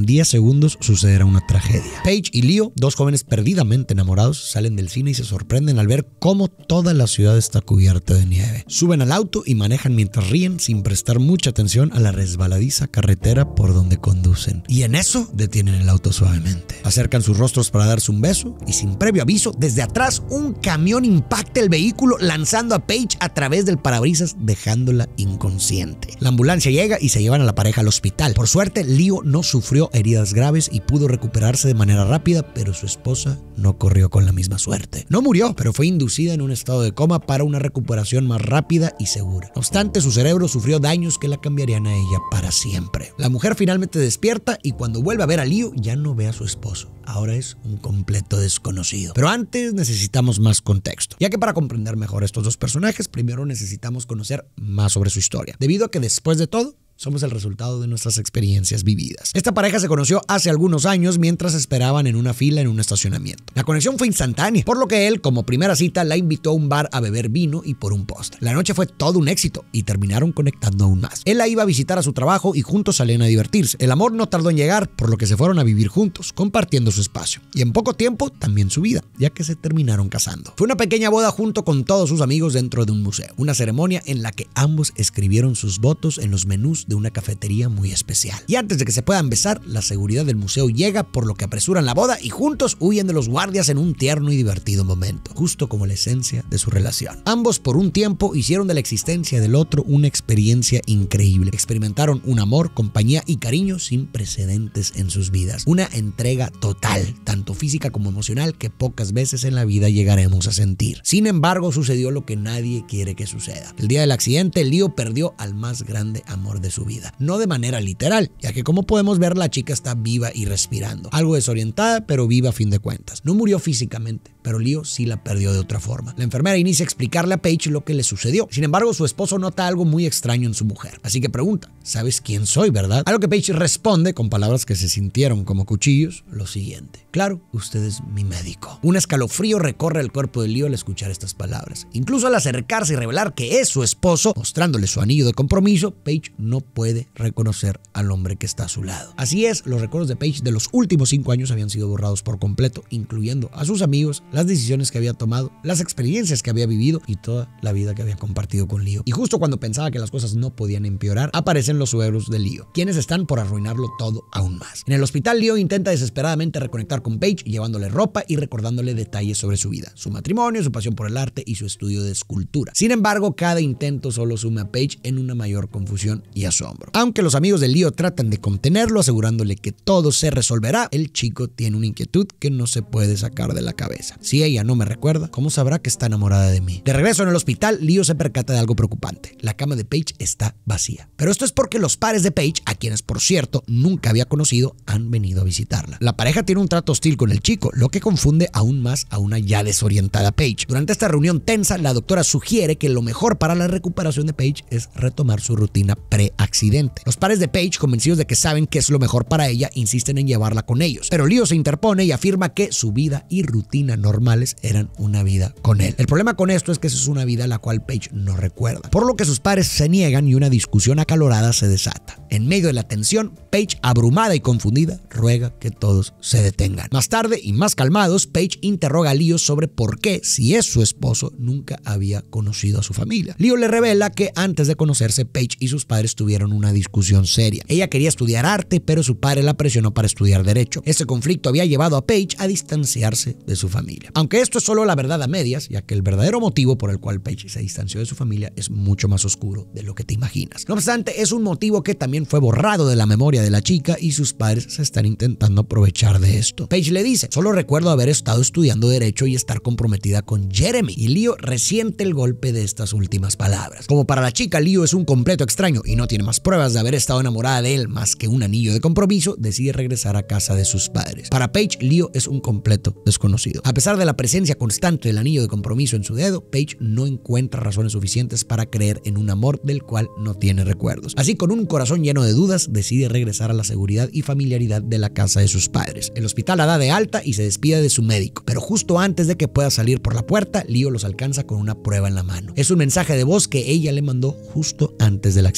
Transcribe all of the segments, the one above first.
10 segundos sucederá una tragedia. Paige y Leo, dos jóvenes perdidamente enamorados, salen del cine y se sorprenden al ver cómo toda la ciudad está cubierta de nieve. Suben al auto y manejan mientras ríen sin prestar mucha atención a la resbaladiza carretera por donde conducen. Y en eso detienen el auto suavemente. Acercan sus rostros para darse un beso y sin previo aviso, desde atrás un camión impacta el vehículo lanzando a Paige a través del parabrisas dejándola inconsciente. La ambulancia llega y se llevan a la pareja al hospital. Por suerte, Leo no sufrió heridas graves y pudo recuperarse de manera rápida, pero su esposa no corrió con la misma suerte. No murió, pero fue inducida en un estado de coma para una recuperación más rápida y segura. No obstante, su cerebro sufrió daños que la cambiarían a ella para siempre. La mujer finalmente despierta y cuando vuelve a ver a Leo ya no ve a su esposo. Ahora es un completo desconocido. Pero antes necesitamos más contexto, ya que para comprender mejor estos dos personajes, primero necesitamos conocer más sobre su historia, debido a que después de todo, somos el resultado de nuestras experiencias vividas. Esta pareja se conoció hace algunos años mientras esperaban en una fila en un estacionamiento. La conexión fue instantánea, por lo que él, como primera cita, la invitó a un bar a beber vino y por un postre. La noche fue todo un éxito y terminaron conectando aún más. Él la iba a visitar a su trabajo y juntos salían a divertirse. El amor no tardó en llegar, por lo que se fueron a vivir juntos, compartiendo su espacio. Y en poco tiempo, también su vida, ya que se terminaron casando. Fue una pequeña boda junto con todos sus amigos dentro de un museo. Una ceremonia en la que ambos escribieron sus votos en los menús de una cafetería muy especial. Y antes de que se puedan besar, la seguridad del museo llega, por lo que apresuran la boda y juntos huyen de los guardias en un tierno y divertido momento, justo como la esencia de su relación. Ambos por un tiempo hicieron de la existencia del otro una experiencia increíble. Experimentaron un amor, compañía y cariño sin precedentes en sus vidas. Una entrega total, tanto física como emocional, que pocas veces en la vida llegaremos a sentir. Sin embargo, sucedió lo que nadie quiere que suceda. El día del accidente, Leo perdió al más grande amor de su vida. No de manera literal, ya que como podemos ver, la chica está viva y respirando. Algo desorientada, pero viva a fin de cuentas. No murió físicamente, pero Leo sí la perdió de otra forma. La enfermera inicia a explicarle a Paige lo que le sucedió. Sin embargo, su esposo nota algo muy extraño en su mujer. Así que pregunta, ¿sabes quién soy, verdad? A lo que Paige responde, con palabras que se sintieron como cuchillos, lo siguiente: claro, usted es mi médico. Un escalofrío recorre el cuerpo de Leo al escuchar estas palabras. Incluso al acercarse y revelar que es su esposo, mostrándole su anillo de compromiso, Paige no puede reconocer al hombre que está a su lado. Así es, los recuerdos de Paige de los últimos 5 años habían sido borrados por completo, incluyendo a sus amigos, las decisiones que había tomado, las experiencias que había vivido y toda la vida que había compartido con Leo. Y justo cuando pensaba que las cosas no podían empeorar, aparecen los suegros de Leo, quienes están por arruinarlo todo aún más. En el hospital, Leo intenta desesperadamente reconectar con Paige, llevándole ropa y recordándole detalles sobre su vida, su matrimonio, su pasión por el arte y su estudio de escultura. Sin embargo, cada intento solo suma a Paige en una mayor confusión y asombro. Aunque los amigos de Leo tratan de contenerlo, asegurándole que todo se resolverá, el chico tiene una inquietud que no se puede sacar de la cabeza. Si ella no me recuerda, ¿cómo sabrá que está enamorada de mí? De regreso en el hospital, Leo se percata de algo preocupante. La cama de Paige está vacía. Pero esto es porque los padres de Paige, a quienes por cierto nunca había conocido, han venido a visitarla. La pareja tiene un trato hostil con el chico, lo que confunde aún más a una ya desorientada Paige. Durante esta reunión tensa, la doctora sugiere que lo mejor para la recuperación de Paige es retomar su rutina pre-accidente. Los padres de Paige, convencidos de que saben qué es lo mejor para ella, insisten en llevarla con ellos. Pero Leo se interpone y afirma que su vida y rutina normales eran una vida con él. El problema con esto es que esa es una vida la cual Paige no recuerda, por lo que sus padres se niegan y una discusión acalorada se desata. En medio de la tensión, Paige, abrumada y confundida, ruega que todos se detengan. Más tarde y más calmados, Paige interroga a Leo sobre por qué, si es su esposo, nunca había conocido a su familia. Leo le revela que antes de conocerse, Paige y sus padres tuvieron una discusión seria. Ella quería estudiar arte, pero su padre la presionó para estudiar derecho. Este conflicto había llevado a Paige a distanciarse de su familia. Aunque esto es solo la verdad a medias, ya que el verdadero motivo por el cual Paige se distanció de su familia es mucho más oscuro de lo que te imaginas. No obstante, es un motivo que también fue borrado de la memoria de la chica y sus padres se están intentando aprovechar de esto. Paige le dice: solo recuerdo haber estado estudiando derecho y estar comprometida con Jeremy. Y Leo resiente el golpe de estas últimas palabras. Como para la chica, Leo es un completo extraño y no tiene más pruebas de haber estado enamorada de él más que un anillo de compromiso, decide regresar a casa de sus padres. Para Paige, Leo es un completo desconocido. A pesar de la presencia constante del anillo de compromiso en su dedo, Paige no encuentra razones suficientes para creer en un amor del cual no tiene recuerdos. Así, con un corazón lleno de dudas, decide regresar a la seguridad y familiaridad de la casa de sus padres. El hospital la da de alta y se despide de su médico, pero justo antes de que pueda salir por la puerta, Leo los alcanza con una prueba en la mano. Es un mensaje de voz que ella le mandó justo antes del accidente.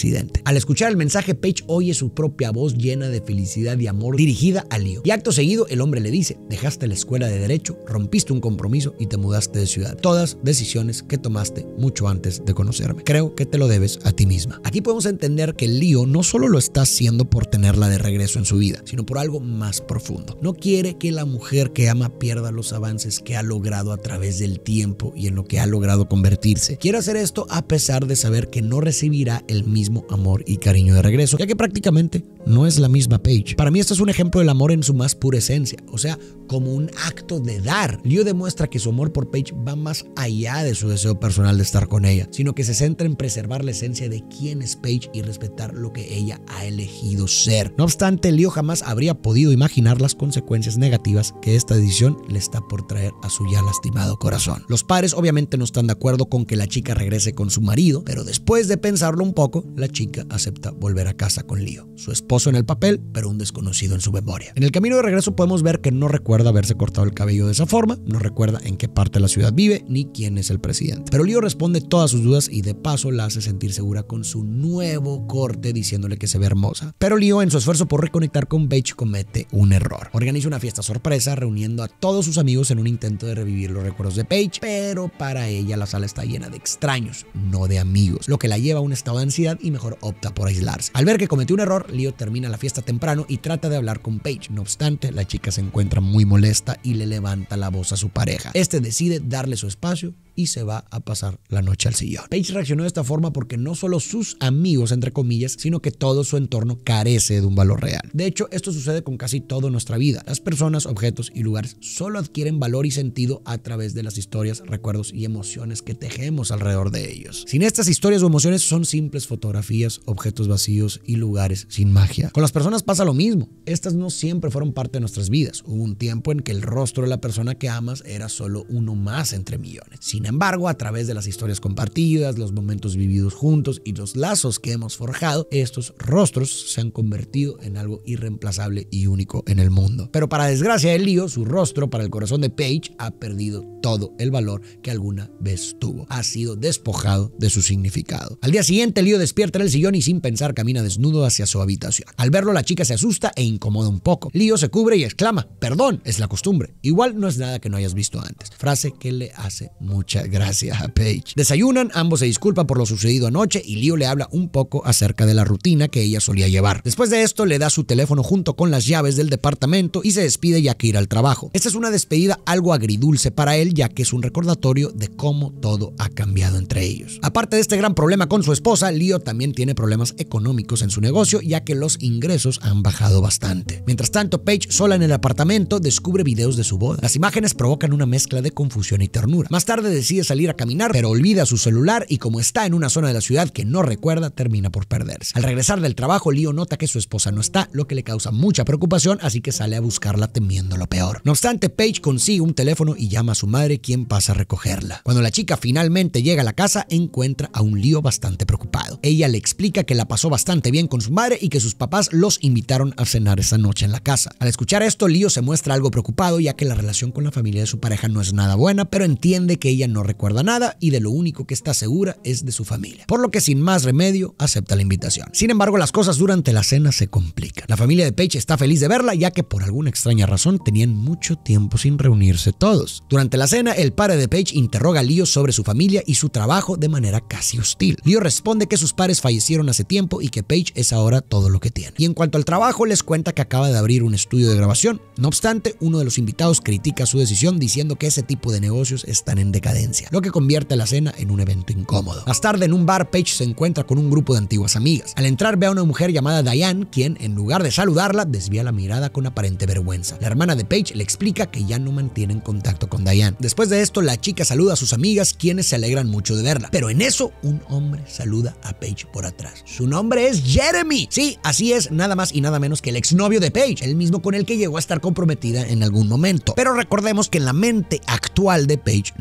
Al escuchar el mensaje, Paige oye su propia voz llena de felicidad y amor dirigida a Leo. Y acto seguido, el hombre le dice: dejaste la escuela de Derecho, rompiste un compromiso y te mudaste de ciudad. Todas decisiones que tomaste mucho antes de conocerme. Creo que te lo debes a ti misma. Aquí podemos entender que Leo no solo lo está haciendo por tenerla de regreso en su vida, sino por algo más profundo. No quiere que la mujer que ama pierda los avances que ha logrado a través del tiempo y en lo que ha logrado convertirse. Quiere hacer esto a pesar de saber que no recibirá el mismo amor y cariño de regreso, ya que prácticamente no es la misma Paige. Para mí esto es un ejemplo del amor en su más pura esencia, o sea, como un acto de dar. Leo demuestra que su amor por Paige va más allá de su deseo personal de estar con ella, sino que se centra en preservar la esencia de quién es Paige y respetar lo que ella ha elegido ser. No obstante, Leo jamás habría podido imaginar las consecuencias negativas que esta decisión le está por traer a su ya lastimado corazón. Los padres obviamente no están de acuerdo con que la chica regrese con su marido, pero después de pensarlo un poco, la chica acepta volver a casa con Leo, su esposo en el papel, pero un desconocido en su memoria. En el camino de regreso podemos ver que no recuerda haberse cortado el cabello de esa forma, no recuerda en qué parte de la ciudad vive, ni quién es el presidente. Pero Leo responde todas sus dudas y de paso la hace sentir segura con su nuevo corte, diciéndole que se ve hermosa. Pero Leo, en su esfuerzo por reconectar con Paige, comete un error. Organiza una fiesta sorpresa reuniendo a todos sus amigos en un intento de revivir los recuerdos de Paige, pero para ella la sala está llena de extraños, no de amigos, lo que la lleva a un estado de ansiedad y mejor opta por aislarse. Al ver que cometió un error, Leo termina la fiesta temprano y trata de hablar con Paige. No obstante, la chica se encuentra muy molesta y le levanta la voz a su pareja. Este decide darle su espacio y se va a pasar la noche al sillón. Paige reaccionó de esta forma porque no solo sus amigos, entre comillas, sino que todo su entorno carece de un valor real. De hecho, esto sucede con casi toda nuestra vida. Las personas, objetos y lugares solo adquieren valor y sentido a través de las historias, recuerdos y emociones que tejemos alrededor de ellos. Sin estas historias o emociones, son simples fotografías, objetos vacíos y lugares sin magia. Con las personas pasa lo mismo. Estas no siempre fueron parte de nuestras vidas. Hubo un tiempo en que el rostro de la persona que amas era solo uno más entre millones. Sin embargo, a través de las historias compartidas, los momentos vividos juntos y los lazos que hemos forjado, estos rostros se han convertido en algo irreemplazable y único en el mundo. Pero para desgracia de Leo, su rostro para el corazón de Paige ha perdido todo el valor que alguna vez tuvo. Ha sido despojado de su significado. Al día siguiente, Leo despierta en el sillón y sin pensar camina desnudo hacia su habitación. Al verlo, la chica se asusta e incomoda un poco. Leo se cubre y exclama: perdón, es la costumbre. Igual no es nada que no hayas visto antes. Frase que le hace mucha gracia a Paige. Desayunan, ambos se disculpan por lo sucedido anoche y Leo le habla un poco acerca de la rutina que ella solía llevar. Después de esto, le da su teléfono junto con las llaves del departamento y se despide ya que ir al trabajo. Esta es una despedida algo agridulce para él, ya que es un recordatorio de cómo todo ha cambiado entre ellos. Aparte de este gran problema con su esposa, Leo también tiene problemas económicos en su negocio, ya que los ingresos han bajado bastante. Mientras tanto, Paige, sola en el apartamento, descubre videos de su boda. Las imágenes provocan una mezcla de confusión y ternura. Más tarde decide salir a caminar, pero olvida su celular y como está en una zona de la ciudad que no recuerda, termina por perderse. Al regresar del trabajo, Leo nota que su esposa no está, lo que le causa mucha preocupación, así que sale a buscarla temiendo lo peor. No obstante, Paige consigue un teléfono y llama a su madre, quien pasa a recogerla. Cuando la chica finalmente llega a la casa, encuentra a un Leo bastante preocupado. Ella le explica que la pasó bastante bien con su madre y que sus papás los invitaron a cenar esa noche en la casa. Al escuchar esto, Leo se muestra algo preocupado, ya que la relación con la familia de su pareja no es nada buena, pero entiende que ella no recuerda nada y de lo único que está segura es de su familia, por lo que sin más remedio acepta la invitación. Sin embargo, las cosas durante la cena se complican. La familia de Paige está feliz de verla, ya que por alguna extraña razón tenían mucho tiempo sin reunirse todos. Durante la cena, el padre de Paige interroga a Leo sobre su familia y su trabajo de manera casi hostil. Leo responde que sus padres fallecieron hace tiempo y que Paige es ahora todo lo que tiene. Y en cuanto al trabajo, les cuenta que acaba de abrir un estudio de grabación. No obstante, uno de los invitados critica su decisión diciendo que ese tipo de negocios están en decadencia, lo que convierte la cena en un evento incómodo. Más tarde, en un bar, Paige se encuentra con un grupo de antiguas amigas. Al entrar, ve a una mujer llamada Diane, quien, en lugar de saludarla, desvía la mirada con aparente vergüenza. La hermana de Paige le explica que ya no mantienen contacto con Diane. Después de esto, la chica saluda a sus amigas, quienes se alegran mucho de verla. Pero en eso, un hombre saluda a Paige por atrás. Su nombre es Jeremy. Sí, así es, nada más y nada menos que el exnovio de Paige, el mismo con el que llegó a estar comprometida en algún momento. Pero recordemos que en la mente actual de Paige no es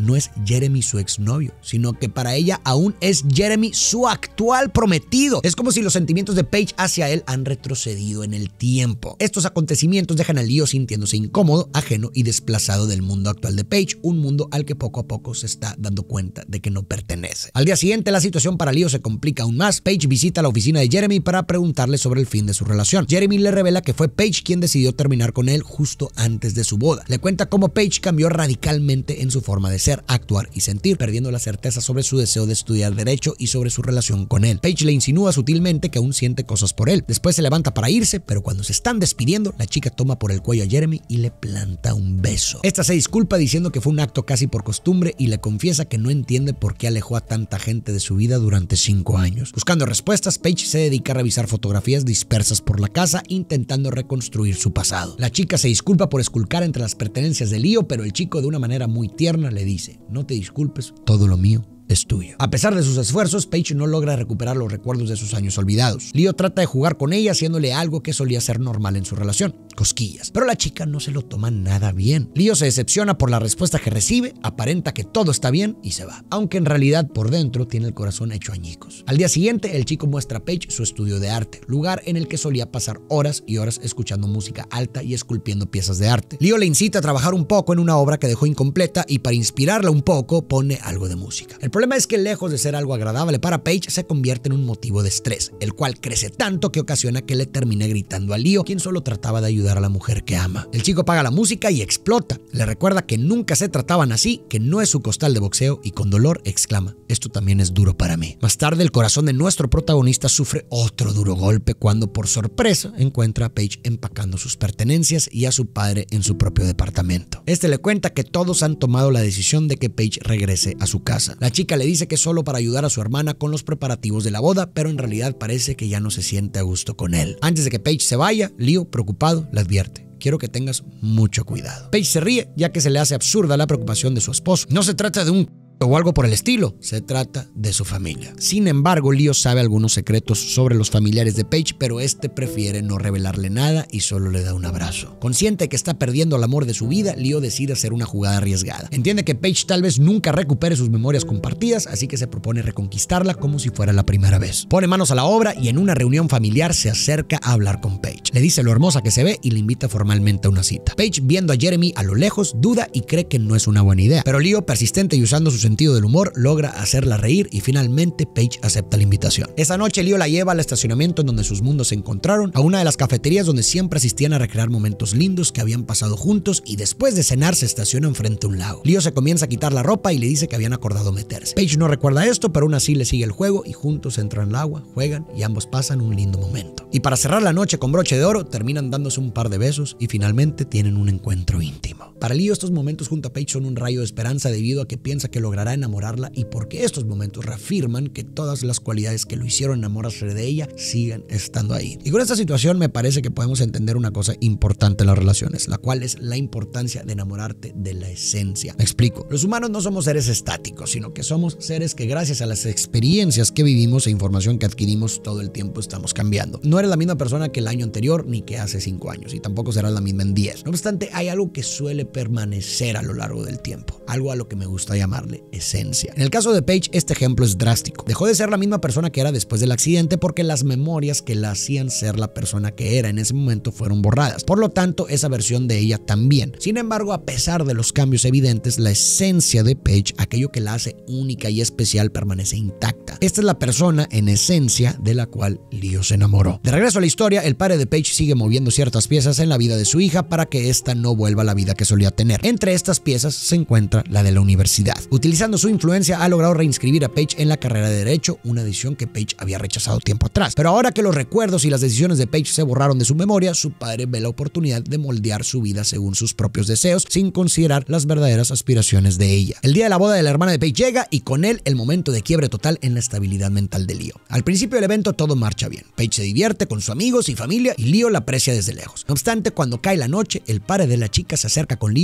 Jeremy su exnovio, sino que para ella aún es Jeremy su actual prometido. Es como si los sentimientos de Paige hacia él han retrocedido en el tiempo. Estos acontecimientos dejan a Leo sintiéndose incómodo, ajeno y desplazado del mundo actual de Paige, un mundo al que poco a poco se está dando cuenta de que no pertenece. Al día siguiente, la situación para Leo se complica aún más. Paige visita la oficina de Jeremy para preguntarle sobre el fin de su relación. Jeremy le revela que fue Paige quien decidió terminar con él justo antes de su boda. Le cuenta cómo Paige cambió radicalmente en su forma de ser, actuar y sentir, perdiendo la certeza sobre su deseo de estudiar derecho y sobre su relación con él. Paige le insinúa sutilmente que aún siente cosas por él. Después se levanta para irse, pero cuando se están despidiendo, la chica toma por el cuello a Jeremy y le planta un beso. Esta se disculpa diciendo que fue un acto casi por costumbre y le confiesa que no entiende por qué alejó a tanta gente de su vida durante 5 años. Buscando respuestas, Paige se dedica a revisar fotografías dispersas por la casa, intentando reconstruir su pasado. La chica se disculpa por esculcar entre las pertenencias de Leo, pero el chico de una manera muy tierna le dice: no te disculpes, todo lo mío es tuyo. A pesar de sus esfuerzos, Paige no logra recuperar los recuerdos de sus años olvidados. Leo trata de jugar con ella haciéndole algo que solía ser normal en su relación: cosquillas. Pero la chica no se lo toma nada bien. Leo se decepciona por la respuesta que recibe, aparenta que todo está bien y se va. Aunque en realidad por dentro tiene el corazón hecho añicos. Al día siguiente, el chico muestra a Paige su estudio de arte, lugar en el que solía pasar horas y horas escuchando música alta y esculpiendo piezas de arte. Leo le incita a trabajar un poco en una obra que dejó incompleta y para inspirarla un poco pone algo de música. El problema es que lejos de ser algo agradable para Paige, se convierte en un motivo de estrés, el cual crece tanto que ocasiona que le termine gritando a Leo, quien solo trataba de ayudar a la mujer que ama. El chico apaga la música y explota. Le recuerda que nunca se trataban así, que no es su costal de boxeo y con dolor exclama: esto también es duro para mí. Más tarde, el corazón de nuestro protagonista sufre otro duro golpe cuando por sorpresa encuentra a Paige empacando sus pertenencias y a su padre en su propio departamento. Este le cuenta que todos han tomado la decisión de que Paige regrese a su casa. La chica le dice que es solo para ayudar a su hermana con los preparativos de la boda, pero en realidad parece que ya no se siente a gusto con él. Antes de que Paige se vaya, Leo, preocupado, le advierte: quiero que tengas mucho cuidado. Paige se ríe, ya que se le hace absurda la preocupación de su esposo. No se trata de un o algo por el estilo, se trata de su familia. Sin embargo, Leo sabe algunos secretos sobre los familiares de Paige, pero este prefiere no revelarle nada y solo le da un abrazo. Consciente de que está perdiendo el amor de su vida, Leo decide hacer una jugada arriesgada. Entiende que Paige tal vez nunca recupere sus memorias compartidas, así que se propone reconquistarla como si fuera la primera vez. Pone manos a la obra y en una reunión familiar se acerca a hablar con Paige. Le dice lo hermosa que se ve y le invita formalmente a una cita. Paige, viendo a Jeremy a lo lejos, duda y cree que no es una buena idea, pero Leo, persistente y usando sus sentido del humor, logra hacerla reír y finalmente Paige acepta la invitación. Esa noche Leo la lleva al estacionamiento en donde sus mundos se encontraron, a una de las cafeterías donde siempre asistían a recrear momentos lindos que habían pasado juntos, y después de cenar se estacionan frente a un lago. Leo se comienza a quitar la ropa y le dice que habían acordado meterse. Paige no recuerda esto, pero aún así le sigue el juego y juntos entran al agua, juegan y ambos pasan un lindo momento. Y para cerrar la noche con broche de oro, terminan dándose un par de besos y finalmente tienen un encuentro íntimo. Para Leo, estos momentos junto a Paige son un rayo de esperanza debido a que piensa que logrará enamorarla y porque estos momentos reafirman que todas las cualidades que lo hicieron enamorarse de ella siguen estando ahí. Y con esta situación me parece que podemos entender una cosa importante en las relaciones, la cual es la importancia de enamorarte de la esencia. Me explico. Los humanos no somos seres estáticos, sino que somos seres que gracias a las experiencias que vivimos e información que adquirimos todo el tiempo estamos cambiando. No eres la misma persona que el año anterior ni que hace 5 años y tampoco serás la misma en 10. No obstante, hay algo que suele permanecer a lo largo del tiempo, algo a lo que me gusta llamarle esencia. En el caso de Paige, este ejemplo es drástico. Dejó de ser la misma persona que era después del accidente porque las memorias que la hacían ser la persona que era en ese momento fueron borradas. Por lo tanto, esa versión de ella también. Sin embargo, a pesar de los cambios evidentes, la esencia de Paige, aquello que la hace única y especial, permanece intacta. Esta es la persona en esencia de la cual Leo se enamoró. De regreso a la historia, el padre de Paige sigue moviendo ciertas piezas en la vida de su hija para que ésta no vuelva a la vida que solía tener. Entre estas piezas se encuentra la de la universidad. Utilizando su influencia, ha logrado reinscribir a Paige en la carrera de Derecho, una decisión que Paige había rechazado tiempo atrás. Pero ahora que los recuerdos y las decisiones de Paige se borraron de su memoria, su padre ve la oportunidad de moldear su vida según sus propios deseos, sin considerar las verdaderas aspiraciones de ella. El día de la boda de la hermana de Paige llega y con él el momento de quiebre total en la estabilidad mental de Leo. Al principio del evento todo marcha bien. Paige se divierte con sus amigos y familia y Leo la aprecia desde lejos. No obstante, cuando cae la noche, el padre de la chica se acerca con Leo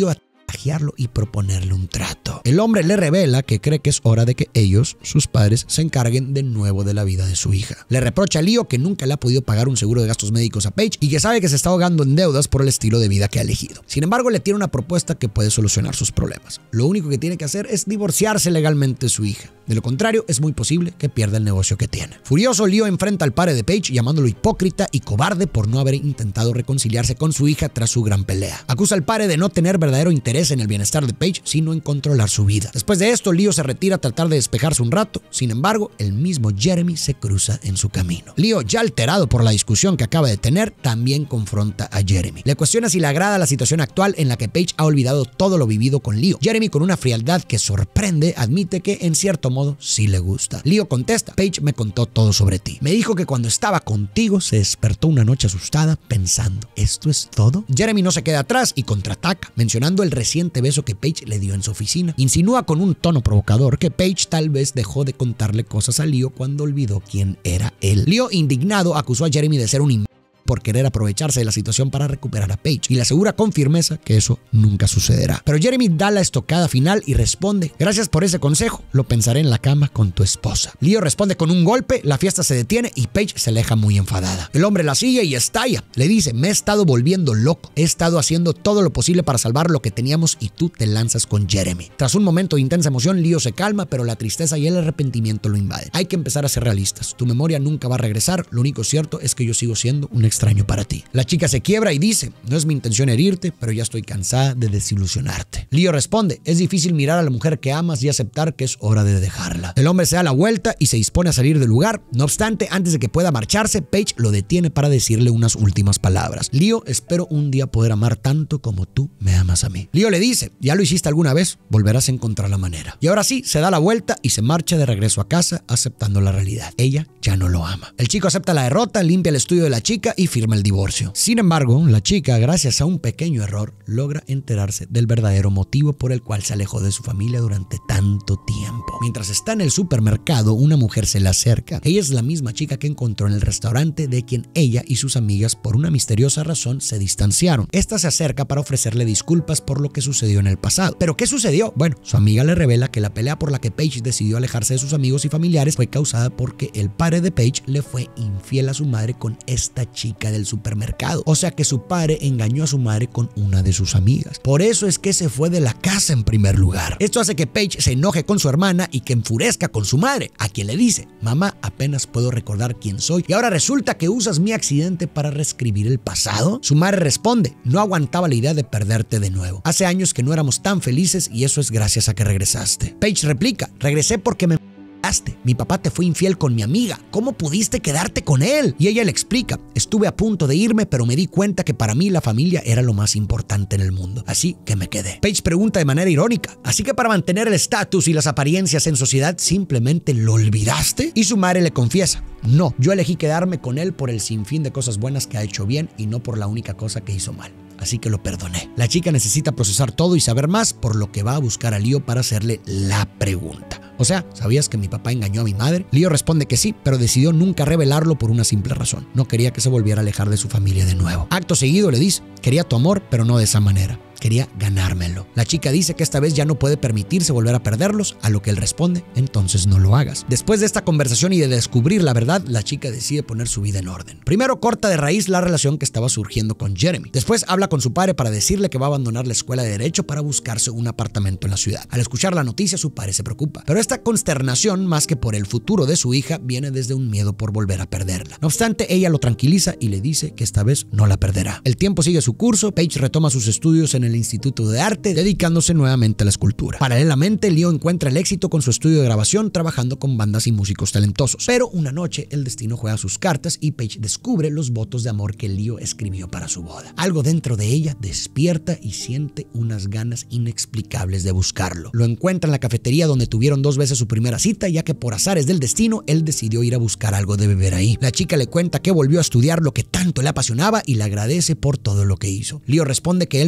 y proponerle un trato. El hombre le revela que cree que es hora de que ellos, sus padres, se encarguen de nuevo de la vida de su hija. Le reprocha a Leo que nunca le ha podido pagar un seguro de gastos médicos a Paige y que sabe que se está ahogando en deudas por el estilo de vida que ha elegido. Sin embargo, le tiene una propuesta que puede solucionar sus problemas. Lo único que tiene que hacer es divorciarse legalmente de su hija. De lo contrario, es muy posible que pierda el negocio que tiene. Furioso, Leo enfrenta al padre de Paige llamándolo hipócrita y cobarde por no haber intentado reconciliarse con su hija tras su gran pelea. Acusa al padre de no tener verdadero interés en el bienestar de Paige, sino en controlar su vida. Después de esto, Leo se retira a tratar de despejarse un rato. Sin embargo, el mismo Jeremy se cruza en su camino. Leo, ya alterado por la discusión que acaba de tener, también confronta a Jeremy. Le cuestiona si le agrada la situación actual en la que Paige ha olvidado todo lo vivido con Leo. Jeremy, con una frialdad que sorprende, admite que en cierto modo sí le gusta. Leo contesta: Paige me contó todo sobre ti. Me dijo que cuando estaba contigo se despertó una noche asustada pensando, ¿esto es todo? Jeremy no se queda atrás y contraataca, mencionando el reciente beso que Paige le dio en su oficina. Insinúa con un tono provocador que Paige tal vez dejó de contarle cosas a Leo cuando olvidó quién era él. Leo, indignado, acusó a Jeremy de ser un por querer aprovecharse de la situación para recuperar a Paige y le asegura con firmeza que eso nunca sucederá. Pero Jeremy da la estocada final y responde: gracias por ese consejo, lo pensaré en la cama con tu esposa. Leo responde con un golpe, la fiesta se detiene y Paige se aleja muy enfadada. El hombre la sigue y estalla. Le dice: me he estado volviendo loco, he estado haciendo todo lo posible para salvar lo que teníamos y tú te lanzas con Jeremy. Tras un momento de intensa emoción, Leo se calma, pero la tristeza y el arrepentimiento lo invaden. Hay que empezar a ser realistas, tu memoria nunca va a regresar, lo único cierto es que yo sigo siendo un extraño para ti. La chica se quiebra y dice: no es mi intención herirte, pero ya estoy cansada de desilusionarte. Leo responde: es difícil mirar a la mujer que amas y aceptar que es hora de dejarla. El hombre se da la vuelta y se dispone a salir del lugar. No obstante, antes de que pueda marcharse, Paige lo detiene para decirle unas últimas palabras. Leo, espero un día poder amar tanto como tú me amas a mí. Leo le dice: ya lo hiciste alguna vez, volverás a encontrar la manera. Y ahora sí, se da la vuelta y se marcha de regreso a casa aceptando la realidad. Ella ya no lo ama. El chico acepta la derrota, limpia el estudio de la chica y firma el divorcio. Sin embargo, la chica, gracias a un pequeño error, logra enterarse del verdadero motivo por el cual se alejó de su familia durante tanto tiempo. Mientras está en el supermercado, una mujer se le acerca. Ella es la misma chica que encontró en el restaurante de quien ella y sus amigas por una misteriosa razón se distanciaron. Esta se acerca para ofrecerle disculpas por lo que sucedió en el pasado. ¿Pero qué sucedió? Bueno, su amiga le revela que la pelea por la que Paige decidió alejarse de sus amigos y familiares fue causada porque el padre de Paige le fue infiel a su madre con esta chica del supermercado. O sea que su padre engañó a su madre con una de sus amigas. Por eso es que se fue de la casa en primer lugar. Esto hace que Paige se enoje con su hermana y que enfurezca con su madre, a quien le dice: mamá, apenas puedo recordar quién soy y ahora resulta que usas mi accidente para reescribir el pasado. Su madre responde: no aguantaba la idea de perderte de nuevo. Hace años que no éramos tan felices y eso es gracias a que regresaste. Paige replica: regresé porque me... mi papá te fue infiel con mi amiga. ¿Cómo pudiste quedarte con él? Y ella le explica: estuve a punto de irme, pero me di cuenta que para mí la familia era lo más importante en el mundo. Así que me quedé. Paige pregunta de manera irónica: ¿así que para mantener el estatus y las apariencias en sociedad simplemente lo olvidaste? Y su madre le confiesa: no, yo elegí quedarme con él por el sinfín de cosas buenas que ha hecho bien y no por la única cosa que hizo mal. Así que lo perdoné. La chica necesita procesar todo y saber más, por lo que va a buscar a Leo para hacerle la pregunta. O sea, ¿sabías que mi papá engañó a mi madre? Leo responde que sí, pero decidió nunca revelarlo por una simple razón: no quería que se volviera a alejar de su familia de nuevo. Acto seguido le dice: quería tu amor, pero no de esa manera. Quería ganármelo. La chica dice que esta vez ya no puede permitirse volver a perderlos, a lo que él responde: entonces no lo hagas. Después de esta conversación y de descubrir la verdad, la chica decide poner su vida en orden. Primero corta de raíz la relación que estaba surgiendo con Jeremy. Después habla con su padre para decirle que va a abandonar la escuela de Derecho para buscarse un apartamento en la ciudad. Al escuchar la noticia, su padre se preocupa. Pero esta consternación, más que por el futuro de su hija, viene desde un miedo por volver a perderla. No obstante, ella lo tranquiliza y le dice que esta vez no la perderá. El tiempo sigue su curso. Paige retoma sus estudios en el Instituto de Arte, dedicándose nuevamente a la escultura. Paralelamente, Leo encuentra el éxito con su estudio de grabación, trabajando con bandas y músicos talentosos. Pero una noche, el destino juega sus cartas y Paige descubre los votos de amor que Leo escribió para su boda. Algo dentro de ella despierta y siente unas ganas inexplicables de buscarlo. Lo encuentra en la cafetería donde tuvieron 2 veces su primera cita, ya que por azares del destino, él decidió ir a buscar algo de beber ahí. La chica le cuenta que volvió a estudiar lo que tanto le apasionaba y le agradece por todo lo que hizo. Leo responde que él no ha hecho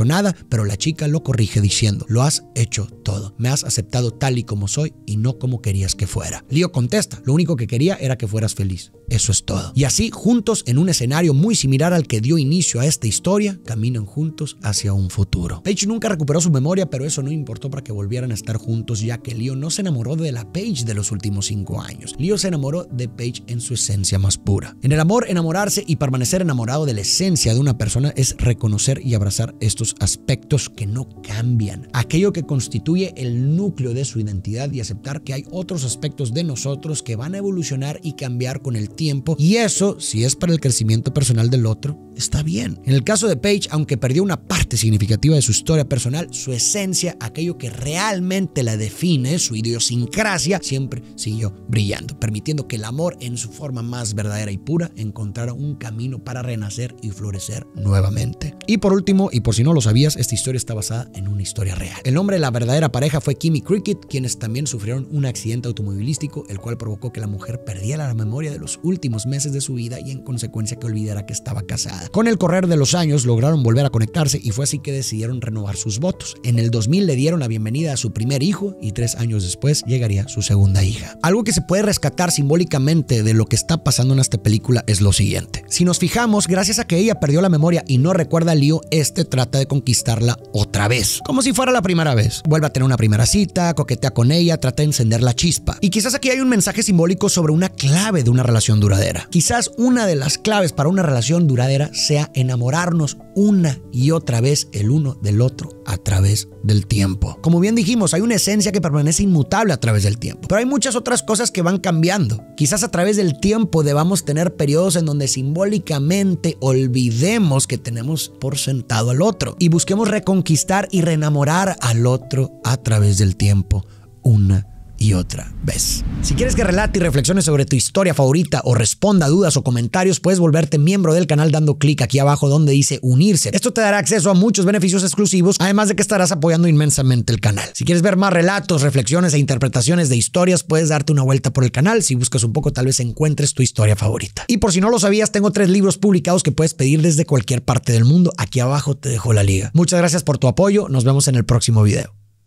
hecho nada, pero la chica lo corrige diciendo: lo has hecho todo. Me has aceptado tal y como soy y no como querías que fuera. Leo contesta: lo único que quería era que fueras feliz. Eso es todo. Y así, juntos en un escenario muy similar al que dio inicio a esta historia, caminan juntos hacia un futuro. Paige nunca recuperó su memoria, pero eso no importó para que volvieran a estar juntos, ya que Leo no se enamoró de la Paige de los últimos 5 años. Leo se enamoró de Paige en su esencia más pura. En el amor, enamorarse y permanecer enamorado de la esencia de una persona es reconocer y abrazar estos aspectos que no cambian, aquello que constituye el núcleo de su identidad, y aceptar que hay otros aspectos de nosotros que van a evolucionar y cambiar con el tiempo, y eso, si es para el crecimiento personal del otro, está bien. En el caso de Paige, aunque perdió una parte significativa de su historia personal, su esencia, aquello que realmente la define, su idiosincrasia, siempre siguió brillando, permitiendo que el amor en su forma más verdadera y pura encontrara un camino para renacer y florecer nuevamente. Y por último, y por si no lo sabías, esta historia está basada en una historia real. El nombre de la verdadera pareja fue Kim y Cricket, quienes también sufrieron un accidente automovilístico, el cual provocó que la mujer perdiera la memoria de los últimos meses de su vida y en consecuencia que olvidara que estaba casada. Con el correr de los años lograron volver a conectarse y fue así que decidieron renovar sus votos. En el 2000 le dieron la bienvenida a su primer hijo y 3 años después llegaría su segunda hija. Algo que se puede rescatar simbólicamente de lo que está pasando en esta película es lo siguiente. Si nos fijamos, gracias a que ella perdió la memoria y no recuerda a Leo, trata de conquistarla otra vez, como si fuera la primera vez. Vuelve a tener una primera cita, coquetea con ella, trata de encender la chispa. Y quizás aquí hay un mensaje simbólico sobre una clave de una relación duradera. Quizás una de las claves para una relación duradera sea enamorarnos una y otra vez el uno del otro a través del tiempo. Como bien dijimos, hay una esencia que permanece inmutable a través del tiempo, pero hay muchas otras cosas que van cambiando. Quizás a través del tiempo debamos tener periodos en donde simbólicamente olvidemos que tenemos por sentado al otro y busquemos reconquistar y reenamorar al otro a través del tiempo una y otra vez. Si quieres que relate y reflexione sobre tu historia favorita o responda a dudas o comentarios, puedes volverte miembro del canal dando clic aquí abajo donde dice unirse. Esto te dará acceso a muchos beneficios exclusivos, además de que estarás apoyando inmensamente el canal. Si quieres ver más relatos, reflexiones e interpretaciones de historias, puedes darte una vuelta por el canal. Si buscas un poco, tal vez encuentres tu historia favorita. Y por si no lo sabías, tengo 3 libros publicados que puedes pedir desde cualquier parte del mundo. Aquí abajo te dejo la liga. Muchas gracias por tu apoyo. Nos vemos en el próximo video.